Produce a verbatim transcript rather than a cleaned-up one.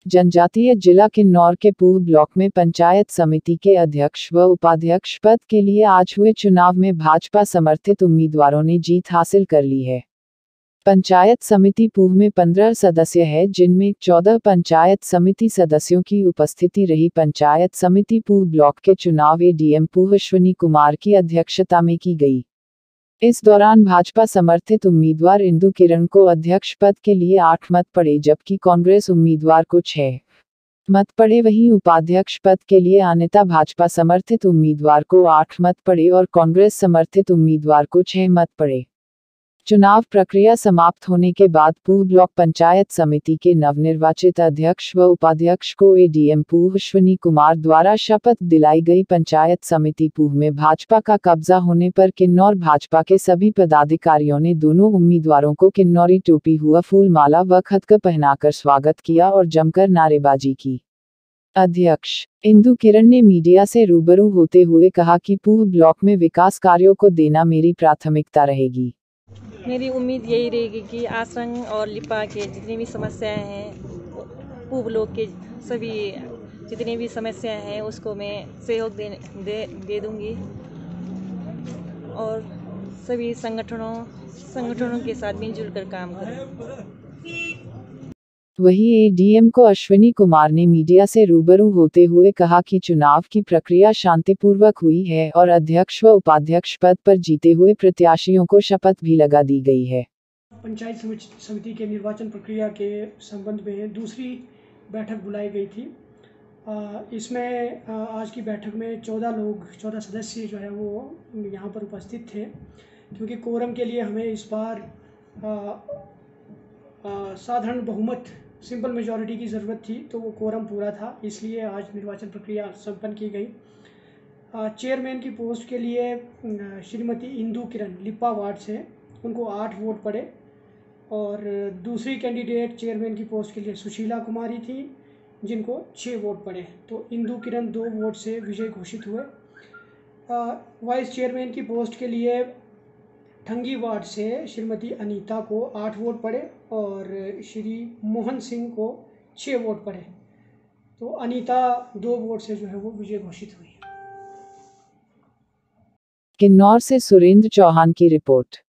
जनजातीय जिला किन्नौर के पूर्व ब्लॉक में पंचायत समिति के अध्यक्ष व उपाध्यक्ष पद के लिए आज हुए चुनाव में भाजपा समर्थित उम्मीदवारों ने जीत हासिल कर ली है। पंचायत समिति पूर्व में पंद्रह सदस्य है, जिनमें चौदह पंचायत समिति सदस्यों की उपस्थिति रही। पंचायत समिति पूर्व ब्लॉक के चुनाव एडीएम पूर्व अश्विनी कुमार की अध्यक्षता में की गई। इस दौरान भाजपा समर्थित उम्मीदवार इंदु किरण को अध्यक्ष पद के लिए आठ मत पड़े, जबकि कांग्रेस उम्मीदवार को छह मत पड़े। वहीं उपाध्यक्ष पद के लिए अनिता भाजपा समर्थित उम्मीदवार को आठ मत पड़े और कांग्रेस समर्थित उम्मीदवार को छह मत पड़े। चुनाव प्रक्रिया समाप्त होने के बाद पूर्व ब्लॉक पंचायत समिति के नवनिर्वाचित अध्यक्ष व उपाध्यक्ष को एडीएम पूर्व अश्विनी कुमार द्वारा शपथ दिलाई गई। पंचायत समिति पूर्व में भाजपा का कब्जा होने पर किन्नौर भाजपा के सभी पदाधिकारियों ने दोनों उम्मीदवारों को किन्नौरी टोपी हुआ फूल माला व खतक पहनाकर स्वागत किया और जमकर नारेबाजी की। अध्यक्ष इंदु किरण ने मीडिया से रूबरू होते हुए कहा कि पूर्व ब्लॉक में विकास कार्यों को देना मेरी प्राथमिकता रहेगी। मेरी उम्मीद यही रहेगी कि आसंग और लिपा के जितनी भी समस्याएं हैं, पूर्व ब्लॉक के सभी जितनी भी समस्याएं हैं उसको मैं सहयोग दे दे, दे दूंगी और सभी संगठनों संगठनों के साथ मिलजुल कर काम करूं। वहीं एडीएम को अश्विनी कुमार ने मीडिया से रूबरू होते हुए कहा कि चुनाव की प्रक्रिया शांतिपूर्वक हुई है और अध्यक्ष व उपाध्यक्ष पद पर जीते हुए प्रत्याशियों को शपथ भी लगा दी गई है। पंचायत समिति के निर्वाचन प्रक्रिया के संबंध में दूसरी बैठक बुलाई गई थी। इसमें आज की बैठक में चौदह लोग चौदह सदस्य जो है वो यहाँ पर उपस्थित थे, क्योंकि कोरम के लिए हमें इस बार साधारण बहुमत सिंपल मेजॉरिटी की ज़रूरत थी, तो वो कोरम पूरा था, इसलिए आज निर्वाचन प्रक्रिया संपन्न की गई। चेयरमैन की पोस्ट के लिए श्रीमती इंदु किरण लिपा वार्ड से उनको आठ वोट पड़े और दूसरी कैंडिडेट चेयरमैन की पोस्ट के लिए सुशीला कुमारी थी, जिनको छः वोट पड़े, तो इंदु किरण दो वोट से विजय घोषित हुए। वाइस चेयरमैन की पोस्ट के लिए ठंगी वार्ड से श्रीमती अनीता को आठ वोट पड़े और श्री मोहन सिंह को छः वोट पड़े, तो अनीता दो वोट से जो है वो विजय घोषित हुई। किन्नौर से सुरेंद्र चौहान की रिपोर्ट।